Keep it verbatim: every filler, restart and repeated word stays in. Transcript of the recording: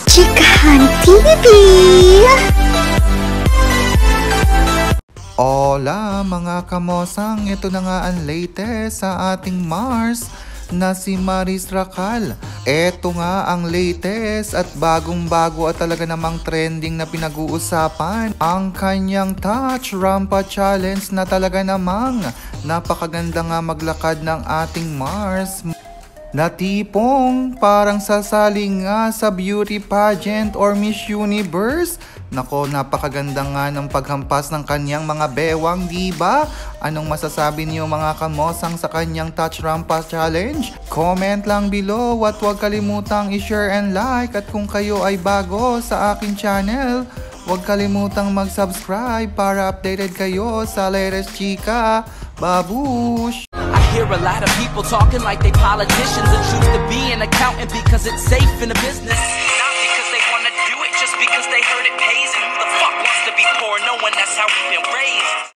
Chikahan T V! Hola mga kamosang, ito na nga ang latest sa ating Mars na si Maris Racal. Ito nga ang latest at bagong-bago at talaga namang trending na pinag-uusapan. Ang kanyang Touch Rampa Challenge na talaga namang napakaganda nga maglakad ng ating Mars. Na tipong parang sasaling nga sa beauty pageant or Miss Universe. Nako, napakaganda nga ng paghampas ng kanyang mga bewang, diba? Anong masasabi niyo mga kamosang sa kanyang Touch Rampa Challenge? Comment lang below at huwag kalimutang i-share and like. At kung kayo ay bago sa aking channel, huwag kalimutang mag-subscribe para updated kayo sa latest chika. Babush! I hear a lot of people talking like they politicians and choose to be an accountant because it's safe in the business. Not because they want to do it, just because they heard it pays and